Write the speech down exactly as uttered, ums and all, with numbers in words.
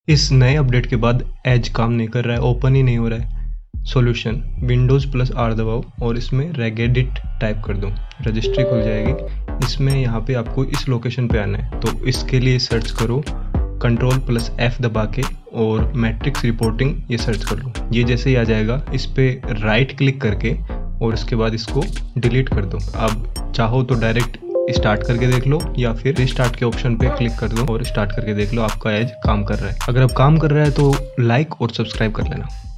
इस नए अपडेट के बाद एज काम नहीं कर रहा है, ओपन ही नहीं हो रहा है। सॉल्यूशन विंडोज़ प्लस आर दबाओ और इसमें रेगेडिट टाइप कर दो, रजिस्ट्री खुल जाएगी। इसमें यहाँ पे आपको इस लोकेशन पे आना है, तो इसके लिए सर्च करो कंट्रोल प्लस एफ दबा के और मैट्रिक्स रिपोर्टिंग ये सर्च कर लो। ये जैसे ही आ जाएगा इस पर राइट क्लिक करके और इसके बाद इसको डिलीट कर दो। अब चाहो तो डायरेक्ट स्टार्ट करके देख लो या फिर रिस्टार्ट के ऑप्शन पे क्लिक कर दो और स्टार्ट करके देख लो आपका एज काम कर रहा है। अगर अब काम कर रहा है तो लाइक और सब्सक्राइब कर लेना।